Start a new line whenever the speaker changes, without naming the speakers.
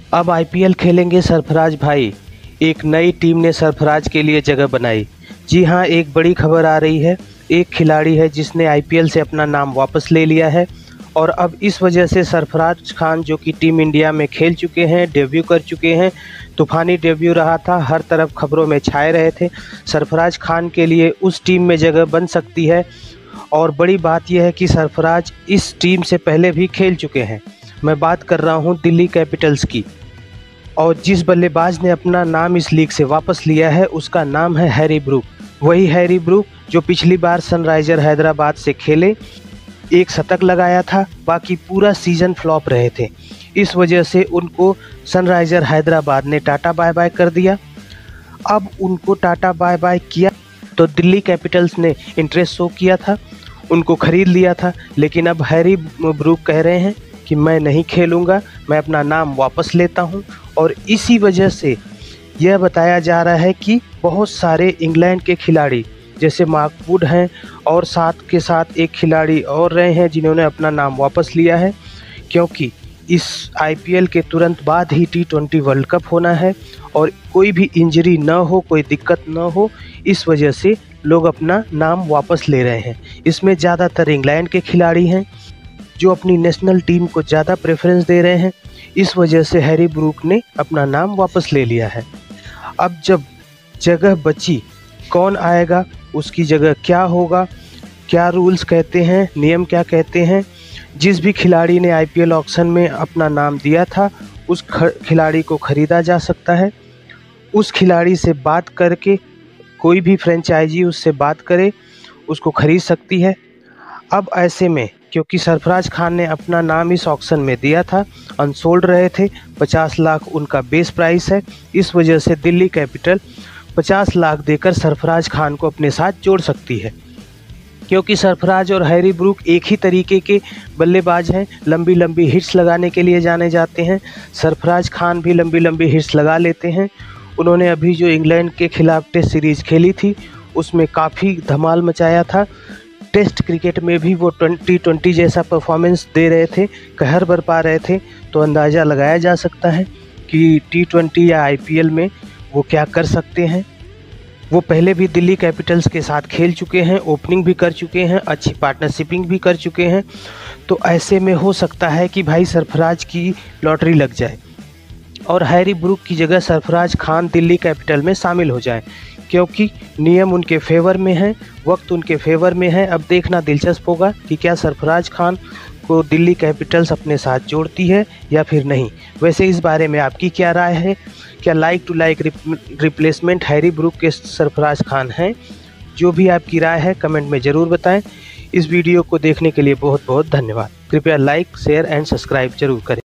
अब आईपीएल खेलेंगे सरफराज भाई। एक नई टीम ने सरफराज के लिए जगह बनाई। जी हाँ, एक बड़ी खबर आ रही है। एक खिलाड़ी है जिसने आईपीएल से अपना नाम वापस ले लिया है और अब इस वजह से सरफराज खान जो कि टीम इंडिया में खेल चुके हैं, डेब्यू कर चुके हैं, तूफ़ानी डेब्यू रहा था, हर तरफ खबरों में छाए रहे थे। सरफराज खान के लिए उस टीम में जगह बन सकती है और बड़ी बात यह है कि सरफराज इस टीम से पहले भी खेल चुके हैं। मैं बात कर रहा हूं दिल्ली कैपिटल्स की, और जिस बल्लेबाज ने अपना नाम इस लीग से वापस लिया है उसका नाम है हैरी ब्रूक। वही हैरी ब्रूक जो पिछली बार सनराइजर हैदराबाद से खेले, एक शतक लगाया था, बाकी पूरा सीज़न फ्लॉप रहे थे। इस वजह से उनको सनराइजर हैदराबाद ने टाटा बाय बाय कर दिया। अब उनको टाटा बाय बाय किया तो दिल्ली कैपिटल्स ने इंटरेस्ट शो किया था, उनको ख़रीद लिया था, लेकिन अब हैरी ब्रूक कह रहे हैं कि मैं नहीं खेलूँगा, मैं अपना नाम वापस लेता हूँ। और इसी वजह से यह बताया जा रहा है कि बहुत सारे इंग्लैंड के खिलाड़ी जैसे मार्क वुड हैं और साथ के साथ एक खिलाड़ी और रहे हैं जिन्होंने अपना नाम वापस लिया है, क्योंकि इस आईपीएल के तुरंत बाद ही T20 वर्ल्ड कप होना है और कोई भी इंजरी न हो, कोई दिक्कत न हो, इस वजह से लोग अपना नाम वापस ले रहे हैं। इसमें ज़्यादातर इंग्लैंड के खिलाड़ी हैं जो अपनी नेशनल टीम को ज़्यादा प्रेफरेंस दे रहे हैं। इस वजह से हैरी ब्रूक ने अपना नाम वापस ले लिया है। अब जब जगह बची, कौन आएगा, उसकी जगह क्या होगा, क्या रूल्स कहते हैं, नियम क्या कहते हैं। जिस भी खिलाड़ी ने आईपीएल ऑक्शन में अपना नाम दिया था उस खिलाड़ी को ख़रीदा जा सकता है। उस खिलाड़ी से बात करके कोई भी फ्रेंचाइजी उससे बात करे, उसको ख़रीद सकती है। अब ऐसे में क्योंकि सरफराज खान ने अपना नाम इस ऑक्शन में दिया था, अनसोल्ड रहे थे, 50 लाख उनका बेस प्राइस है, इस वजह से दिल्ली कैपिटल 50 लाख देकर सरफराज खान को अपने साथ जोड़ सकती है। क्योंकि सरफराज और हैरी ब्रूक एक ही तरीके के बल्लेबाज हैं, लंबी लंबी हिट्स लगाने के लिए जाने जाते हैं। सरफराज खान भी लंबी लंबी हिट्स लगा लेते हैं। उन्होंने अभी जो इंग्लैंड के खिलाफ टेस्ट सीरीज़ खेली थी उसमें काफ़ी धमाल मचाया था। टेस्ट क्रिकेट में भी वो T20 जैसा परफॉर्मेंस दे रहे थे, कहर बरपा रहे थे। तो अंदाज़ा लगाया जा सकता है कि T20 या आईपीएल में वो क्या कर सकते हैं। वो पहले भी दिल्ली कैपिटल्स के साथ खेल चुके हैं, ओपनिंग भी कर चुके हैं, अच्छी पार्टनरशिपिंग भी कर चुके हैं। तो ऐसे में हो सकता है कि भाई सरफराज की लॉटरी लग जाए और हैरी ब्रूक की जगह सरफराज खान दिल्ली कैपिटल में शामिल हो जाए, क्योंकि नियम उनके फेवर में है, वक्त उनके फेवर में है। अब देखना दिलचस्प होगा कि क्या सरफराज खान को दिल्ली कैपिटल्स अपने साथ जोड़ती है या फिर नहीं। वैसे इस बारे में आपकी क्या राय है? क्या like to like replacement Harry Brook के सरफराज खान हैं? जो भी आपकी राय है कमेंट में ज़रूर बताएं। इस वीडियो को देखने के लिए बहुत बहुत धन्यवाद। कृपया लाइक, शेयर एंड सब्सक्राइब जरूर करें।